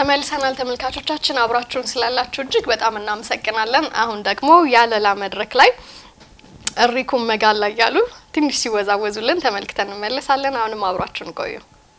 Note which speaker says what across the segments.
Speaker 1: ተመልሰናል ተመልካቾቻችን አብራችሁን ስላላችሁ እጅግ በጣም እናመሰግናለን አሁን ደግሞ ያለላ መድረክ ላይ እሪኩም መጋላ ያሉ ትንሽ ሲወዛወዙልን ተመልክተን እንመለሳለን አሁንም አብራችሁን ቆዩ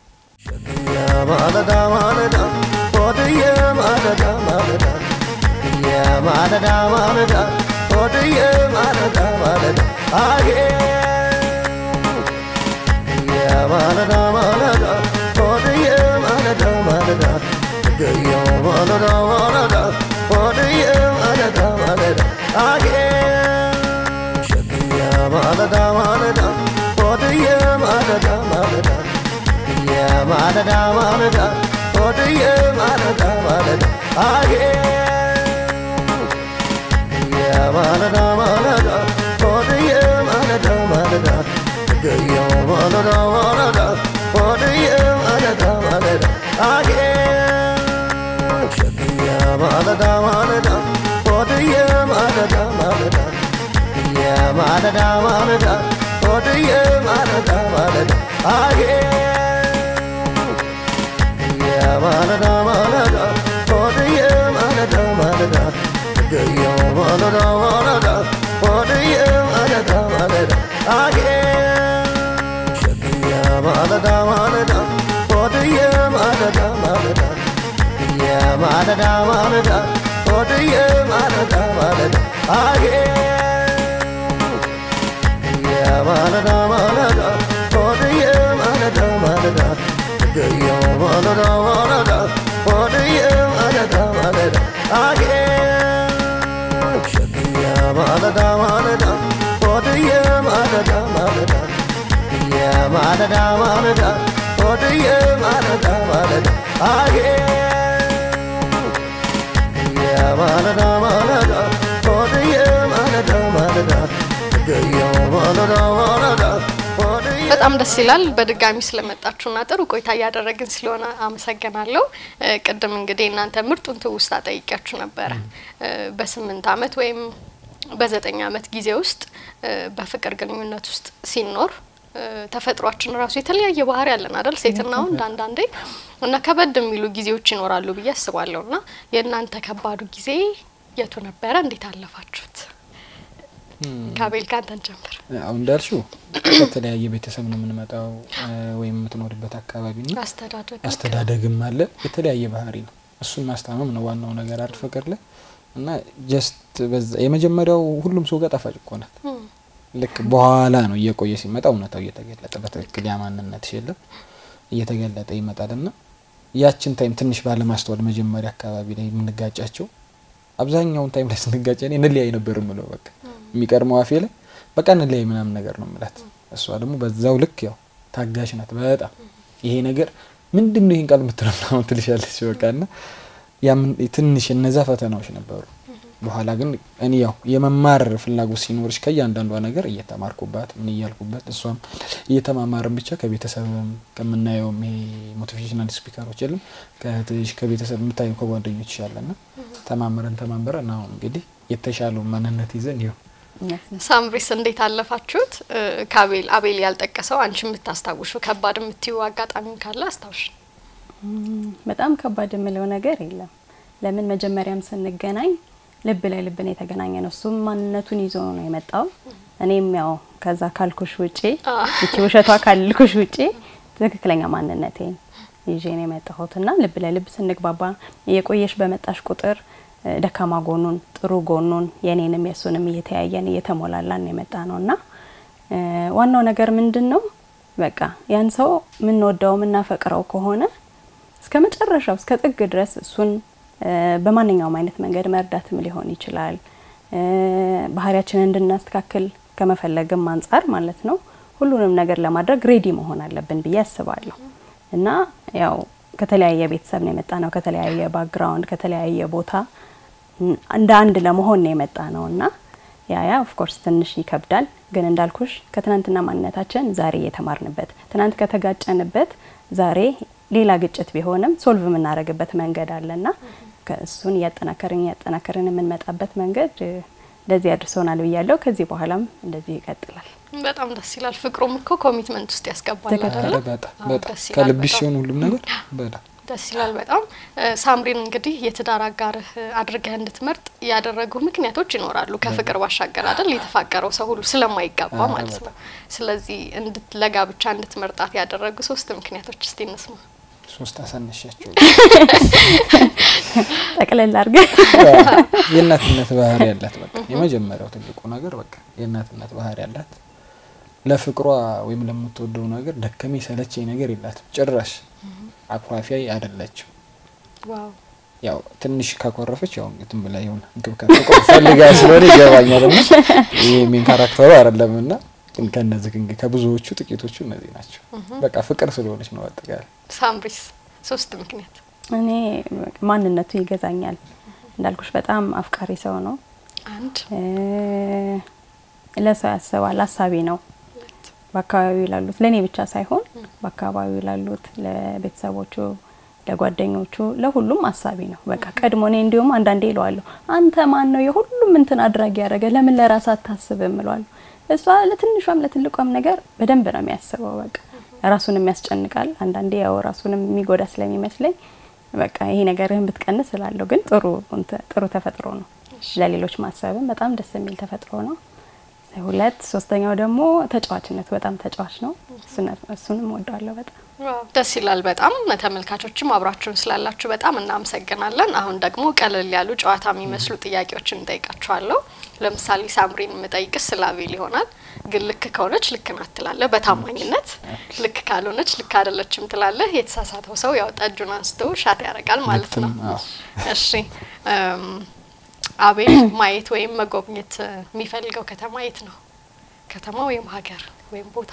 Speaker 1: በጣም ደስ ይላል በድጋሚ ስለመጣችሁና ጥሩ ቆይታ ያደረግን ስለሆነ አመሰግናለሁ ቀደም እንግዲህ እናንተ ምርጡን ትውስታ ጠይቃችሁ ነበር በ8 አመት ወይም በ9 አመት ጊዜ ውስጥ በፍቅር ግንኙነት ውስጥ ሲኖር ተፈጥሯችን ራሱ የተለያየ ባህሪ ያለን አይደል ሴትና ወንድ አንዳንዴ እና ከበድ የሚሉ ጊዜዎች ይኖራሉ ብዬ አስባለሁና የእናንተ ከባዱ ጊዜ የቱ ነበር እንዴት አለፋችሁት ካቤል ካንተን ጀምር
Speaker 2: አሁን ዳርሹ ከተለያየ ቤተሰብ ነው የምንመጣው ወይም የምትኖርበት አካባቢ ነው አስተዳደግም አለ የተለያየ ባህሪ ነው እሱን ማስተማም ነው ዋናው ነገር አይደል ፍቅር ላይ እና ጀስት በዛ የመጀመሪያው ሁሉም ሰው ጋር ጣፋጭ ቆናት ልክ በኋላ ነው እየቆየ ሲመጣ እውነታው እየተገለጠ በትክክል ያማንነት ይችላል እየተገለጠ ይመጣልና ያችን ታይም ትንሽ ባለ ማስተዋል መጀመሪያ አካባቢ ላይ የምንጋጫቸው አብዛኛውን ታይም ላይ ስንጋጨ እኔ እንለያይ ነበር ምለው በቃ የሚቀርመው አፌ ላይ በቃ እንለያይ ምናምን ነገር ነው ማለት እሷ ደግሞ በዛው ልክ ያው ታጋሽ ናት በጣም ይሄ ነገር ምንድነው ይሄን ቃል ምትረፍናው ትልሻለች በቃና ያም ትንሽ እነዛ ፈተናዎች ነበሩ በኋላ ግን እኔ ያው የመማር ፍላጎት ሲኖርሽ ከያንዳንዷ ነገር እየተማርኩባት ምን ይያልኩባት እሷም እየተማማርን ብቻ ከቤተሰብም ከመናየው ሞቲቬሽናል ስፒከሮች የለም ከቤተሰብ ምታዩ ከጓደኞች ይሻላልና ተማምረን ነው እንግዲህ የተሻለው ማንነት ይዘን ይው
Speaker 1: ሳምሪስ እንዴት አለፋችሁት ካቤል አቤል ያልጠቀሰው አንቺ የምታስታውሹ ከባድ የምትዩ አጋጣሚ ካለ አስታውሽ
Speaker 3: በጣም ከባድ የምለው ነገር የለም ለምን መጀመሪያም ስንገናኝ ልብ ላይ ልብ ነው የተገናኘነው እሱም ማንነቱን ይዞ ነው የመጣው እኔም ያው ከዛ ካልኩሽ ውጪ እቺ ወሸቷ ካልኩሽ ውጪ ትክክለኛ ማንነቴን ይዤ ነው የመጣሁትና ልብ ላይ ልብ ስንግባባ የቆየሽ በመጣሽ ቁጥር ደካማ ጎኑን ጥሩ ጎኑን የኔንም የሱንም እየተያየን እየተሞላላን የመጣነውና ዋናው ነገር ምንድነው በቃ ያን ሰው ምን ወደው ምን ናፈቀረው ከሆነ እስከመጨረሻው እስከ ጥግ ድረስ እሱን በማንኛውም አይነት መንገድ መርዳትም ሊሆን ይችላል ባህሪያችንን እንድናስተካክል ከመፈለግም አንፃር ማለት ነው ሁሉንም ነገር ለማድረግ ሬዲ መሆን አለብን ብዬ አስባለሁ እና ያው ከተለያየ ቤተሰብ ነው የመጣነው ከተለያየ ባክግራውንድ ከተለያየ ቦታ እንደ አንድ ለመሆን ነው የመጣነውና ያ ኦፍ ኮርስ ትንሽ ይከብዳል ግን እንዳልኩሽ ከትናንትና ማንነታችን ዛሬ የተማርንበት ትናንት ከተጋጨንበት ዛሬ ሌላ ግጭት ቢሆንም ሶልቭ የምናረግበት መንገድ አለና ከእሱን ያጠናከርን የምንመጣበት መንገድ ለዚህ ያድርሰውናል ብያለሁ ከዚህ በኋላም እንደዚህ ይቀጥላል
Speaker 1: በጣም ደስ ይላል ፍቅሩም እኮ ኮሚትመንት ውስጥ ያስገባል አይደል
Speaker 2: በጣም ከልብሽ ሲሆን ሁሉም ነገር በጣም
Speaker 1: ደስ ይላል በጣም ሳምሪን እንግዲህ የትዳር አጋርህ አድርገህ እንድትመርጥ ያደረጉ ምክንያቶች ይኖራሉ ከፍቅር ባሻገር አይደል የተፋቀረው ሰው ሁሉ ስለማይጋባ ማለት ነው ስለዚህ ለጋብቻ እንድትመርጣት ያደረጉ 3 ምክንያቶች እስቲ እንስማ
Speaker 2: 3 አሳነሻቸው
Speaker 3: ጠቅለል አድርገ
Speaker 2: የእናትነት ባህሪ ያላት በቃ የመጀመሪያው ትልቁ ነገር በቃ የእናትነት ባህሪ ያላት ለፍቅሯ ወይም ለምትወደው ነገር ደከመ ሰለቸኝ ነገር የላትም ጭራሽ አኩራፊያይ አይደለችም
Speaker 1: ዋው
Speaker 2: ያው ትንሽ ካቆረፈች ያው እንትን ብላ ይሁን እንክብካቤ ፈልጋ ስለሆነ ይገባኛል እና ይሄ ምን ካራክተሩ አይደለምና ከነዚህ ከብዙዎቹ ጥቂቶቹ እነዚህ ናቸው በቃ ፍቅር ስለሆነች ነው አጥጋል
Speaker 1: ሳምሪስ 3 ምክንያት
Speaker 3: እኔ ማንነቱ ይገዛኛል እንዳልኩሽ በጣም አፍቃሪ ሰው ነው
Speaker 1: አንድ
Speaker 3: ለሰው ያስባል አሳቢ ነው በአካባቢው ላሉት ለኔ ብቻ ሳይሆን በአካባቢው ላሉት ለቤተሰቦቹ ለጓደኞቹ ለሁሉም አሳቢ ነው በቃ ቀድሞኔ እንዲሁም አንዳንዴ ይለዋለሁ አንተ ማን ነው የሁሉም እንትን አድራጊ ያረገ ለምን ለራስ አታስብም እላለሁ እሷ ለትንሿም ለትልቋም ነገር በደንብ ነው የሚያስበው በቃ ራሱንም ያስጨንቃል አንዳንዴ ያው ራሱንም የሚጎዳ ስለሚመስለኝ በቃ ይሄ ነገርህን ብትቀንስ እላለሁ ግን ጥሩ ተፈጥሮ ነው ለሌሎች ማሰብም በጣም ደስ የሚል ተፈጥሮ ነው ሁለት ሶስተኛው ደግሞ ተጫዋችነት በጣም ተጫዋች ነው እሱንም ወዳለው በጣም
Speaker 1: ደስ ይላል በጣም ተመልካቾችም አብራችሁን ስላላችሁ በጣም እናመሰግናለን አሁን ደግሞ ቀለል ያሉ ጨዋታ የሚመስሉ ጥያቄዎችን እንጠይቃችኋለሁ ለምሳሌ ሳምሪን መጠይቅስ ስላቪል ይሆናል ግን ልክ ከሆነች ልክ ናት ትላለ በታማኝነት ልክ ካልሆነች ልክ አይደለችም ትላለ የተሳሳተው ሰው ያው ጠጁን አንስቶ ሻት ያረጋል ማለት ነው እሺ አቤል ማየት ወይም መጎብኘት የሚፈልገው ከተማ የት ነው ከተማ ወይም ሀገር ወይም ቦታ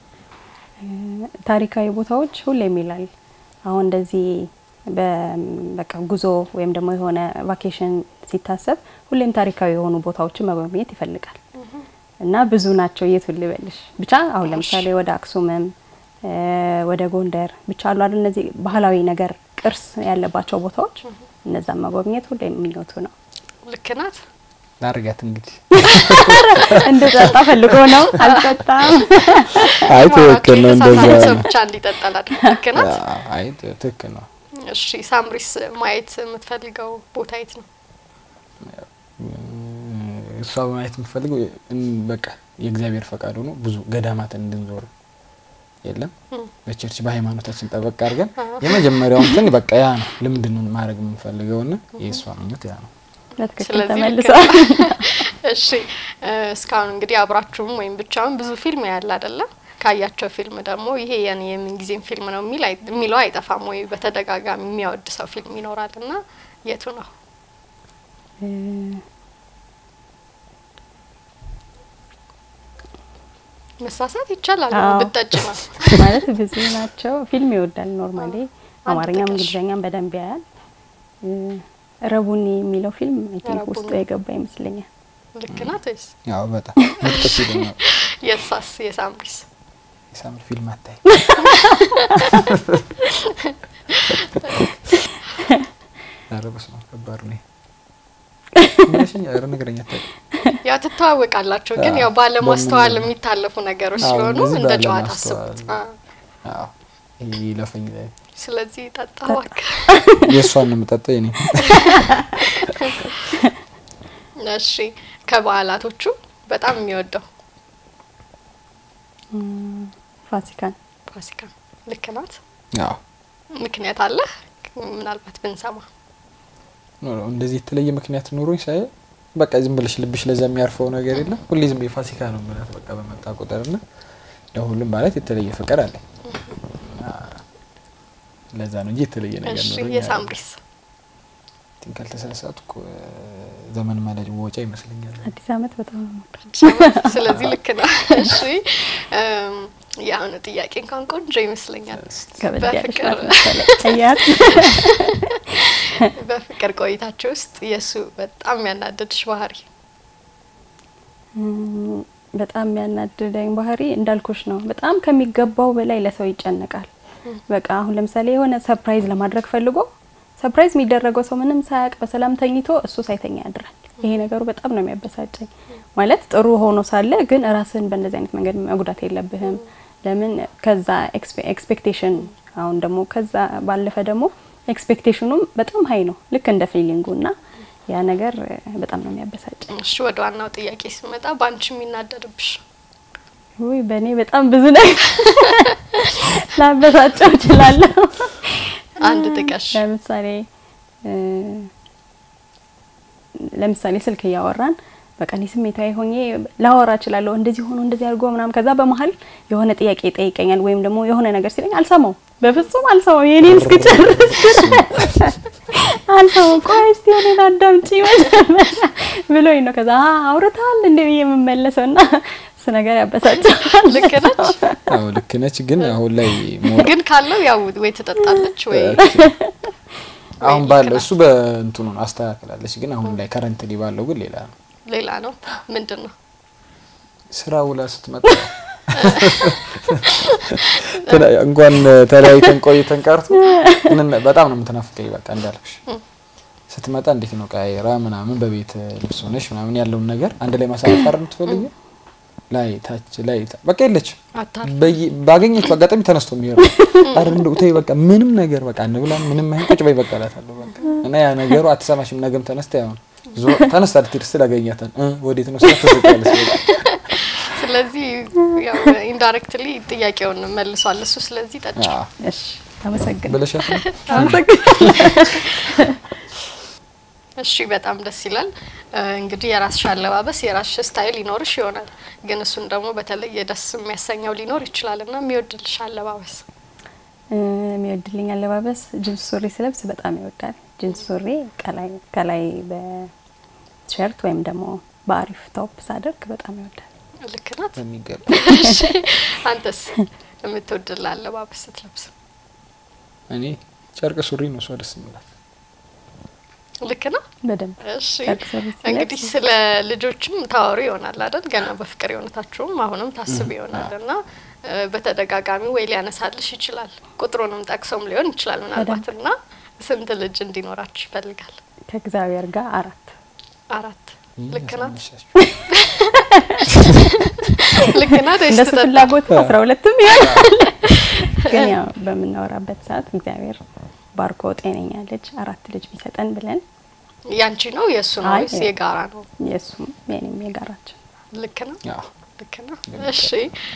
Speaker 3: ታሪካዊ ቦታዎች ሁሌም ይላል አሁን እንደዚህ በቃ ጉዞ ወይም ደግሞ የሆነ ቫኬሽን ሲታሰብ ሁሌም ታሪካዊ የሆኑ ቦታዎችን መጎብኘት ይፈልጋል እና ብዙ ናቸው የት ሁሉ ይበልሽ ብቻ አሁን ለምሳሌ ወደ አክሱምም ወደ ጎንደር ብቻ አሉ አይደል እነዚህ ባህላዊ ነገር ቅርስ ያለባቸው ቦታዎች እነዛ መጎብኘት ሁሌም ምኞቱ ነው
Speaker 1: ልክ ናት
Speaker 2: ዳርጋት እንግዲህ
Speaker 3: እንደጣጣ ፈልጎ ነው አልጠጣም
Speaker 2: አይ ትክክል ነው እንደዛ
Speaker 1: ብቻ እንዲጠጣላ ልክ ናት
Speaker 2: አይ ትክክል ነው
Speaker 1: እሺ ሳምሪስ ማየት የምትፈልገው ቦታ የት ነው
Speaker 2: እሷ ማየት የምትፈልገው በቃ የእግዚአብሔር ፈቃድ ሆኖ ብዙ ገዳማት እንድንዞር የለም በቸርች በሃይማኖታችን ተበቃ አድርገን የመጀመሪያው እንትን በቃ ያ ነው ልምድን ማድረግ የምንፈልገውና የሷ ምኞት ያ ነው
Speaker 3: ለትክክል ተመልሷል
Speaker 1: እሺ እስካሁን እንግዲህ አብራችሁም ወይም ብቻውን ብዙ ፊልም ያለ አይደለ ካያቸው ፊልም ደግሞ ይሄ የኔ የምንጊዜም ፊልም ነው የሚለው አይጠፋም ወይ በተደጋጋሚ የሚያወድ ሰው ፊልም ይኖራልና የቱ ነው መሳሳት ይቻላል ብትጠጭ ነው
Speaker 3: ማለት ብዙ ናቸው ፊልም ይወዳል ኖርማሊ አማርኛም እንግሊዘኛም በደንብ ያያል ረቡኒ የሚለው ፊልም አይቲንክ ውስጥ የገባ ይመስለኛል
Speaker 1: ልክ ናት ወይስ
Speaker 2: ያው በጣም ምርጥ ነው
Speaker 1: የሳስ የሳምሪስ
Speaker 2: የሳምሪ ፊልም አታይ አረበስ ነው ከባድ ነው ምንሽኛ ነገርኛ ታይ
Speaker 1: ያው ተታወቃላችሁ ግን ያው ባለማስተዋል የሚታለፉ ነገሮች ስለሆኑ እንደ ጨዋታ አስቡት
Speaker 2: አዎ ይለፈኝ ላይ
Speaker 1: ስለዚህ ተጣዋክ
Speaker 2: የሷን ነው መጣጣ የኔ
Speaker 1: እሺ ከበዓላቶቹ በጣም የሚወደው
Speaker 3: ፋሲካን
Speaker 1: ልክ ናት
Speaker 2: አዎ
Speaker 1: ምክንያት አለ ምናልባት ብንሰማ
Speaker 2: ነው እንደዚህ የተለየ ምክንያት ኖሮኝ ሳይ በቃ ዝም ብለሽ ልብሽ ለዛ የሚያርፈው ነገር የለም ሁሌ ዝም በፋሲካ ነው ማለት በቃ በመጣ ቁጥርና ለሁሉም ማለት የተለየ ፍቅር አለ ለዛ ነው እንጂ የተለየ ነገር ነው
Speaker 1: እሺ የሳምሪስ
Speaker 2: ትንከል ተሰሳትኩ ዘመን ማለት ወጫ ይመስለኛል
Speaker 3: አዲስ አመት በጣም
Speaker 1: ስለዚህ ልክ ነው እሺ ያው ነው ጥያቄ እንኳን ቆንጆ ይመስለኛል በፍቅር ቆይታችሁ ውስጥ የሱ በጣም ያናደድሽ ባህሪ
Speaker 3: በጣም ያናደደኝ ባህሪ እንዳልኩሽ ነው በጣም ከሚገባው በላይ ለሰው ይጨነቃል በቃ አሁን ለምሳሌ የሆነ ሰርፕራይዝ ለማድረግ ፈልጎ ሰርፕራይዝ የሚደረገው ሰው ምንም ሳያቅ በሰላም ተኝቶ እሱ ሳይተኛ ያድራል ይሄ ነገሩ በጣም ነው የሚያበሳጨኝ ማለት ጥሩ ሆኖ ሳለ ግን ራስን በእንደዚህ አይነት መንገድ መጉዳት የለብህም ለምን ከዛ ኤክስፔክቴሽን አሁን ደግሞ ከዛ ባለፈ ደግሞ ኤክስፔክቴሽኑም በጣም ሃይ ነው ልክ እንደ ፊሊንጉና ያ ነገር በጣም ነው የሚያበሳጨኝ።
Speaker 1: እሺ ወደ ዋናው ጥያቄ ሲመጣ ባንቺ የሚናደድብሽ?
Speaker 3: ወይ በኔ በጣም ብዙ ነገር ላበሳጨው እችላለሁ።
Speaker 1: አንድ ጥቀሽ።
Speaker 3: ለምሳሌ ስልክ ያወራን በቃ እኔ ስሜታዊ ሆኜ ላወራ እችላለሁ እንደዚህ ሆኖ እንደዚህ አድርጎ ምናምን ከዛ በመሃል የሆነ ጥያቄ ይጠይቀኛል ወይም ደግሞ የሆነ ነገር ሲለኝ አልሰማው በፍጹም አልሰማው የኔን እስክጨርስ አልሰማው ቆይ እስቲ እኔን አዳምጪ ብሎኝ ነው ከዛ አውርታል እንደ የምመለሰውና እሱ ነገር ያበሳጫል።
Speaker 1: ልክ ነች?
Speaker 2: አዎ ልክ ነች። ግን አሁን ላይ
Speaker 1: ግን ካለው ያው ወይ ተጠጣለች ወይ
Speaker 2: አሁን ባለው እሱ በእንትኑ አስተካክላለች። ግን አሁን ላይ ከረንትሊ ባለው ግን ሌላ ነው። ምንድነው? ስራ ውላ ስትመጣ እንኳን ተለያይተን ቆይተን ቀርቶ በጣም ነው የምትናፍቀኝ። በቃ እንዳልኩሽ ስትመጣ እንዴት ነው ቀይራ ምናምን በቤት ልብስ ሆነሽ ምናምን ያለውን ነገር አንድ ላይ ማሳፈር የምትፈልጊው ላይ ታች ላይ በቃ የለች ባገኘችው አጋጣሚ ተነስቶ የሚሄድ አረ እንደው ተይ በቃ ምንም ነገር በቃ እንብላ ምንም አይቆጭ በይ በቃ እላታለሁ። በቃ እና ያ ነገሩ አትሰማሽም ነገም ተነስተ ያው ተነስታ ልትርስ ስለገኛታን ወዴት ነው ስለተዘጋለች።
Speaker 1: ስለዚህ ያው ኢንዳይሬክትሊ ጥያቄውን መልሷል እሱ። ስለዚህ ጠጭ።
Speaker 3: እሺ ተመሰግን
Speaker 2: ብለሻት።
Speaker 1: እሺ በጣም ደስ ይላል። እንግዲህ የራስሽ አለባበስ የራስሽ ስታይል ይኖርሽ ይሆናል። ግን እሱን ደግሞ በተለየ ደስ የሚያሰኘው ሊኖር ይችላልና የሚወድልሽ አለባበስ?
Speaker 3: የሚወድልኝ አለባበስ ጂንስ ሱሪ ስለብስ በጣም ይወዳል። ጂንስ ሱሪ ከላይ በቲሸርት ወይም ደግሞ በአሪፍ ቶፕ ሳደርግ በጣም ይወዳል።
Speaker 1: ልክ ናት
Speaker 2: በሚገባ።
Speaker 1: እሺ አንተስ የምትወድልህ አለባበስ ስትለብስ?
Speaker 2: እኔ ጨርቅ ሱሪ ነው ሰው ደስ የሚላት።
Speaker 1: ልክ ነው
Speaker 3: በደንብ።
Speaker 1: እሺ እንግዲህ ስለ ልጆችም ታወሩ ይሆናል አይደል? ገና በፍቅር የሆነታችሁም አሁንም ታስብ ይሆናልና በተደጋጋሚ ወይ ሊያነሳልሽ ይችላል ቁጥሩንም ጠቅሶም ሊሆን ይችላል ምናልባትና ስንት ልጅ እንዲኖራችሁ ይፈልጋል?
Speaker 3: ከእግዚአብሔር ጋር አራት። ልክ ናት? ልክ ናት? እንደሱ ፍላጎት 12ም ይሆናል። ግን ያው በመናወራበት ሰዓት እግዚአብሔር ባርኮ ጤነኛ ልጅ 4 ልጅ ቢሰጠን ብለን።
Speaker 1: ያንቺ ነው የሱ ነው ወይስ የጋራ ነው?
Speaker 3: የሱ የኔም የጋራችን።
Speaker 1: ልክ ነው?
Speaker 2: አዎ
Speaker 1: ልክ ነው። እሺ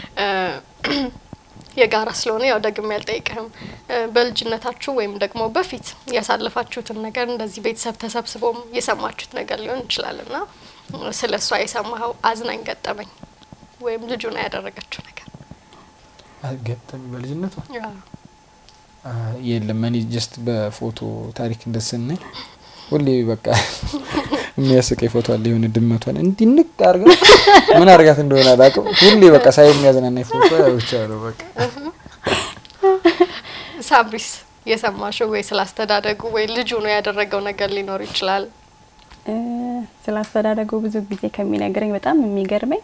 Speaker 1: የጋራ ስለሆነ ያው ደግሜ ያልጠይቅህም በልጅነታችሁ ወይም ደግሞ በፊት ያሳለፋችሁትን ነገር እንደዚህ ቤተሰብ ተሰብስቦም የሰማችሁት ነገር ሊሆን ይችላልና ስለሷ የሰማኸው አዝናኝ ገጠመኝ ወይም ልጁ ነው ያደረገችው ነገር
Speaker 2: ገጠመኝ በልጅነቷ? የለም እኔ ጀስት በፎቶ ታሪክ እንደሰነኝ ሁሌ በቃ የሚያስቀኝ ፎቶ አለ የሆነ ድመቷን እንዲንቅ አርጋ ምን አርጋት እንደሆነ አላውቅም ሁሌ በቃ ሳይው የሚያዝናናኝ ፎቶ ብቻ ነው በቃ።
Speaker 1: ሳምሪስ የሰማሽው ወይ ስላስተዳደጉ ወይ ልጁ ነው ያደረገው ነገር ሊኖር ይችላል?
Speaker 3: ስላስተዳደጉ ብዙ ጊዜ ከሚነግረኝ በጣም የሚገርመኝ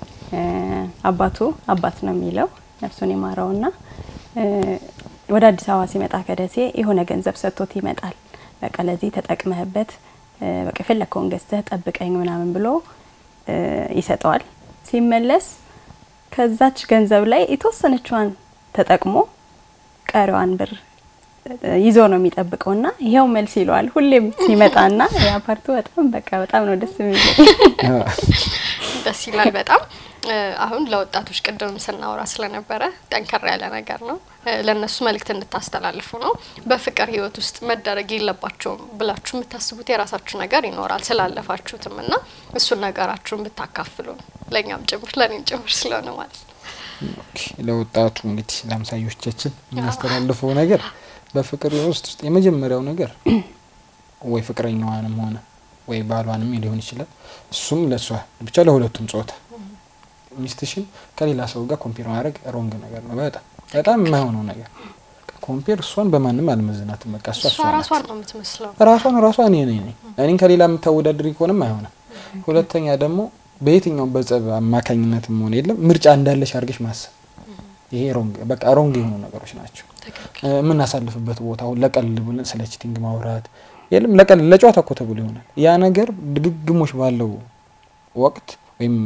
Speaker 3: አባት ነው የሚለው ነፍሱን ይማረውና ወደ አዲስ አበባ ሲመጣ ከደሴ የሆነ ገንዘብ ሰጥቶት ይመጣል። በቃ ለዚህ ተጠቅመህበት በቃ ፈለከውን ገዝተህ ጠብቀኝ ምናምን ብሎ ይሰጠዋል። ሲመለስ ከዛች ገንዘብ ላይ የተወሰነችዋን ተጠቅሞ ቀሪዋን ብር ይዞ ነው የሚጠብቀውና ይሄው መልስ ይለዋል ሁሌም ሲመጣና ያ ፓርቱ በጣም ነው ደስ የሚለው።
Speaker 1: ደስ ይላል በጣም። አሁን ለወጣቶች ቀደም ስናወራ ስለነበረ ጠንከር ያለ ነገር ነው ለነሱ መልእክት እንድታስተላልፉ ነው። በፍቅር ህይወት ውስጥ መደረግ የለባቸውም ብላችሁ የምታስቡት የራሳችሁ ነገር ይኖራል ስላለፋችሁትምና እሱን ነገራችሁን ብታካፍሉ ለኛም ጭምር ለኔም ጭምር ስለሆነ ማለት ነው።
Speaker 2: ለወጣቱ እንግዲህ ለምሳዮቻችን እናስተላልፈው ነገር በፍቅር ውስጥ የመጀመሪያው ነገር ወይ ፍቅረኛዋንም ሆነ ወይ ባሏንም ሊሆን ይችላል እሱም ለሷ ብቻ ለሁለቱም ጾታ ሚስትሽን ከሌላ ሰው ጋር ኮምፔር ማድረግ ሮንግ ነገር ነው። በጣም የማይሆነው ነገር ኮምፔር እሷን በማንም አልመዝናትም። በቃ እሷ
Speaker 1: ራሷን ነው የምትመስለው።
Speaker 2: ራሷን እኔን ከሌላ የምታወዳድሪ ከሆነም አይሆንም። ሁለተኛ ደግሞ በየትኛው በጸብ አማካኝነትም ሆነ የለም ምርጫ እንዳለሽ አድርገሽ ማሰብ ይሄ ሮንግ የሆኑ ነገሮች ናቸው። ምን አሳልፍበት ቦታው ለቀልድ ብለን ስለ ቺቲንግ ማውራት የለም ለቀልድ ለጨዋታ እኮ ተብሎ ይሆናል ያ ነገር ድግግሞሽ ባለው ወቅት ወይም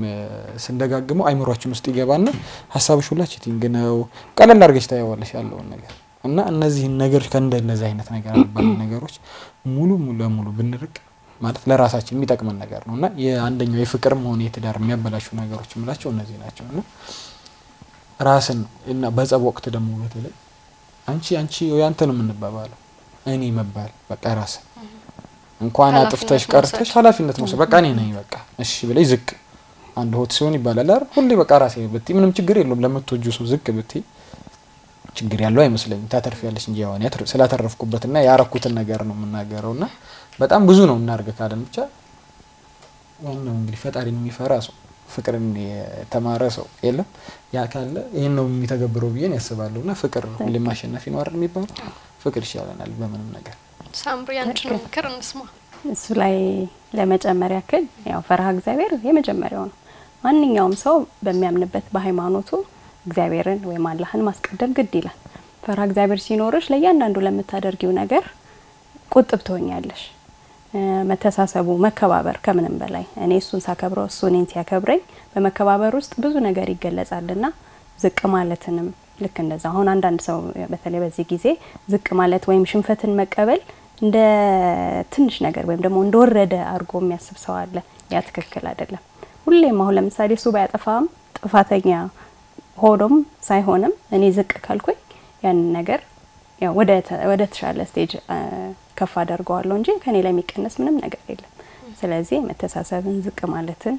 Speaker 2: ስንደጋግመው አይምሮአችን ውስጥ ይገባና ሐሳብሽ ሁላ ቺቲንግ ነው ቀለል አድርገሽ ታያዋለሽ ያለውን ነገር እና እነዚህ ነገሮች ከእንደነዚህ አይነት ነገር አባል ነገሮች ሙሉ ለሙሉ ብንርቅ ማለት ለራሳችን የሚጠቅመን ነገር ነውና የአንደኛው የፍቅርም ሆነ የትዳር የሚያበላሹ ነገሮች ምላቸው እነዚህ ናቸውና ራስን እና በጸብ ወቅት ደግሞ በተለይ አንቺ ያንተ ነው የምንባባለው እኔ መባል በቃ ራስ እንኳን አጥፍተሽ ቀርተሽ ኃላፊነት መውሰድ በቃ እኔ ነኝ በቃ እሺ ብለሽ ዝቅ አንድ ሆት ሲሆን ይባላል አይደል ሁሌ በቃ ራሴ ብትይ ምንም ችግር የለውም ለምትወጁ ሰው ዝቅ ብትይ ችግር ያለው አይመስለኝም ታተርፊያለሽ እንጂ ያው እኔ ስላተረፍኩበትና ያረኩትን ነገር ነው የምናገረውና በጣም ብዙ ነው እናርገ ካለን ብቻ ዋናው እንግዲህ ፈጣሪን የሚፈራ ሰው ፍቅርን የተማረ ሰው የለም ያ ካለ ይሄን ነው የሚተገብረው ብዬን ያስባለውና ፍቅር ሁሌ ማሸነፍ ይኖር የሚባለው ፍቅር ይሻላል በምንም ነገር
Speaker 1: ሳምሪ አንቺን ምክር እንስማ
Speaker 3: እሱ ላይ ለመጨመር ያክል ያው ፈርሃ እግዚአብሔር የመጀመሪያው ነው ማንኛውም ሰው በሚያምንበት በሃይማኖቱ እግዚአብሔርን ወይ አላህን ማስቀደም ግድ ይላል ፈርሃ እግዚአብሔር ሲኖርሽ ለእያንዳንዱ ለምታደርጊው ነገር ቁጥብ ትሆኛለሽ መተሳሰቡ መከባበር ከምንም በላይ እኔ እሱን ሳከብረው እሱ እኔን ሲያከብረኝ በመከባበር ውስጥ ብዙ ነገር ይገለጻልና ዝቅ ማለትንም ልክ እንደዛ አሁን አንዳንድ ሰው በተለይ በዚህ ጊዜ ዝቅ ማለት ወይም ሽንፈትን መቀበል እንደ ትንሽ ነገር ወይም ደግሞ እንደወረደ አርጎ የሚያስብ ሰው አለ ያ ትክክል አይደለም ሁሌም አሁን ለምሳሌ እሱ ባያጠፋም ጥፋተኛ ሆኖም ሳይሆንም እኔ ዝቅ ካልኩኝ ያን ነገር ያው ወደ ተሻለ ስቴጅ ከፍ አደርገዋለሁ እንጂ ከኔ ላይ የሚቀነስ ምንም ነገር የለም ስለዚህ መተሳሰብን ዝቅ ማለትን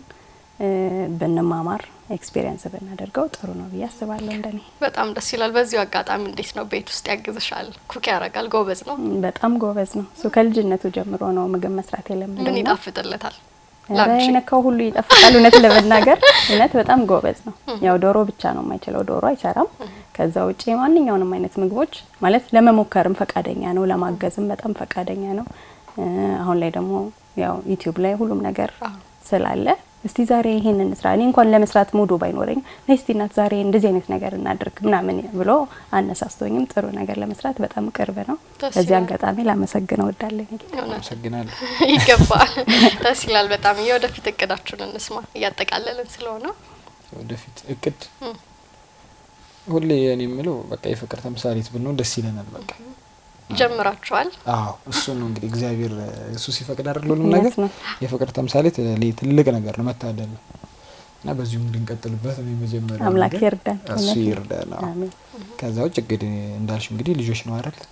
Speaker 3: በእነማማር ኤክስፒሪየንስ በእናደርገው ጥሩ ነው ብያስባለሁ እንደኔ
Speaker 1: በጣም ደስ ይላል በዚሁ አጋጣሚ እንዴት ነው ቤት ውስጥ ያግዝሻል ኩክ ያረጋል ጎበዝ ነው
Speaker 3: በጣም ጎበዝ ነው ሱ ከልጅነቱ ጀምሮ ነው ምግብ መስራት የለምደው
Speaker 1: ምን ይጣፍጥለታል
Speaker 3: ላንቺ ነካው ሁሉ ይጣፍጣል እውነት ለመናገር እውነት በጣም ጎበዝ ነው ያው ዶሮ ብቻ ነው የማይችለው ዶሮ አይሰራም ከዛ ውጪ ማንኛውንም አይነት ምግቦች ማለት ለመሞከርም ፈቃደኛ ነው ለማገዝም በጣም ፈቃደኛ ነው አሁን ላይ ደግሞ ያው ዩቲዩብ ላይ ሁሉም ነገር ስላለ እስቲ ዛሬ ይሄንን ስራ እኔ እንኳን ለመስራት ሙዱ ባይኖረኝ ነስቲ እናት ዛሬ እንደዚህ አይነት ነገር እናድርግ ምናምን ብሎ አነሳስቶኝም ጥሩ ነገር ለመስራት በጣም ቅርብ ነው በዚህ አጋጣሚ ላመሰግነው ወዳለኝ
Speaker 2: አመሰግናለሁ
Speaker 1: ይገባል ደስ ይላል በጣም የወደፊት እቅዳችሁን እንስማ ያጠቃለልን ስለሆነ
Speaker 2: ወደፊት እቅድ ሁሌ እኔ የምለው በቃ የፍቅር ተምሳሌት ብንሆን ደስ ይለናል በቃ
Speaker 1: ጀምራችኋል
Speaker 2: አዎ እሱ ነው እንግዲህ እግዚአብሔር እሱ ሲፈቅድ አይደለም ነገር የፍቅር ተምሳሌት ለትልቅ ነገር ነው መታደል ነው እና በዚሁ እንድንቀጥልበት ነው የመጀመሪያው
Speaker 3: አምላክ ይርዳን
Speaker 2: እሱ ይርዳን አሜን ከዛው ጭግድ እንዳልሽ እንግዲህ ልጆች ነው አይደል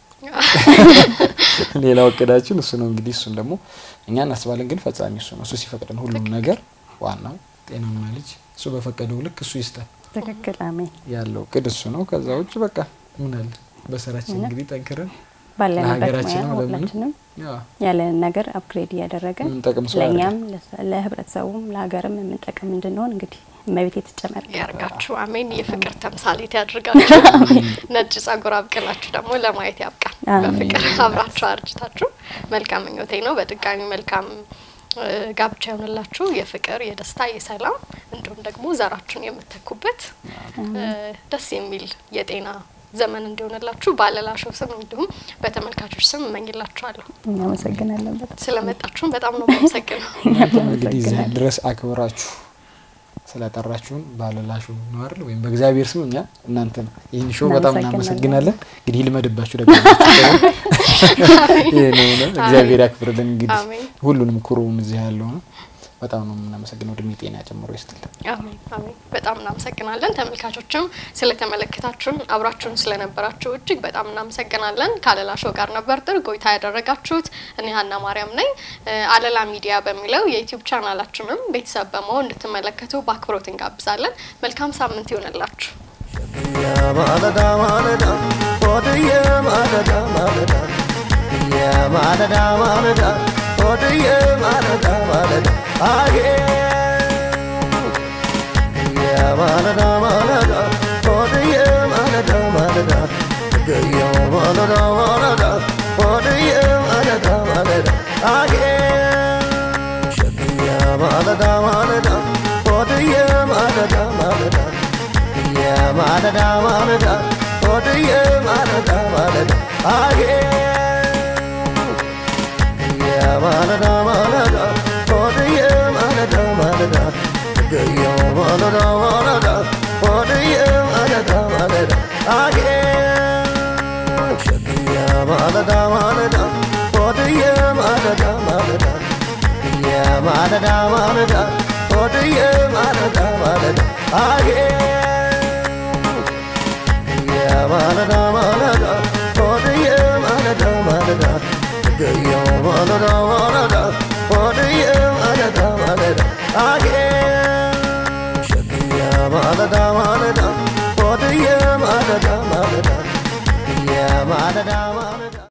Speaker 2: ሌላው እቅዳችን እሱ ነው እንግዲህ እሱን ደግሞ እኛ እናስባለን ግን ፈጻሚ እሱ ነው እሱ ሲፈቅድ ነው ሁሉም ነገር ዋናው ጤናማ ልጅ እሱ በፈቀደው ልክ እሱ ይስጣል
Speaker 3: ትክክል አሜን
Speaker 2: ያለው እቅድ እሱ ነው ከዛው በቃ ምን አለ በሰራችን እንግዲህ ጠንክረን
Speaker 3: ባለንበት ሁላችንም ያለ ነገር አፕግሬድ ያደረገን ለኛም ለህብረተሰቡም ለሀገርም የምንጠቀም እንድንሆን እንግዲህ መብት የተጨመረ
Speaker 1: ያርጋችሁ አሜን የፍቅር ተምሳሌት ያድርጋችሁ ነጭ ጸጉር አብቅላችሁ ደግሞ ለማየት ያብቃን በፍቅር አብራችሁ አርጅታችሁ መልካም ምኞቴ ነው በድጋሚ መልካም ጋብቻ ይሁንላችሁ የፍቅር የደስታ የሰላም እንዲሁም ደግሞ ዘራችሁን የምትተኩበት ደስ የሚል የጤና ዘመን እንዲሆንላችሁ ባለላሽው ስም እንዲሁም በተመልካቾች ስም እመኝላችኋለሁ
Speaker 3: እናመሰግናለን
Speaker 1: ስለመጣችሁ በጣም ነው የማመሰግነው
Speaker 2: እንግዲህ ድረስ አክብራችሁ ስለጠራችሁን ባለላሽው ነው አይደል ወይም በእግዚአብሔር ስም እኛ እናንተን ይሄን ሾው በጣም እናመሰግናለን እንግዲህ ልመድባችሁ ደግሞ እግዚአብሔር ያክብርልን እንግዲህ ሁሉንም ኩሩም እዚህ ያለው ነው በጣም ነው እናመሰግነው ድሜ ጤና ጨምሮ ይስጥልን
Speaker 1: አሜን አሜን በጣም እናመሰግናለን ተመልካቾችም ስለተመለከታችሁን አብራችሁን ስለነበራችሁ እጅግ በጣም እናመሰግናለን ካለላሽው ጋር ነበር ጥሩ ቆይታ ያደረጋችሁት እኔ ሀና ማርያም ነኝ አለላ ሚዲያ በሚለው የዩቲዩብ ቻናላችንን ቤተሰብ በመሆን እንድትመለከቱ በአክብሮት እንጋብዛለን መልካም ሳምንት ይሁንላችሁ
Speaker 4: يا مالدا مالدا ودي مالدا مالدا يا مالدا مالدا ودي مالدا مالدا يا مالدا مالدا ودي مالدا مالدا يا مالدا مالدا ودي مالدا مالدا يا مالدا مالدا ودي مالدا مالدا يا مالدا مالدا ودي مالدا مالدا يا مالدا مالدا ودي مالدا مالدا يا مالدا مالدا ودي مالدا مالدا malada malada odiye malada malada ya malada malada odiye malada malada aye ya malada malada odiye malada malada ya malada malada odiye malada malada aye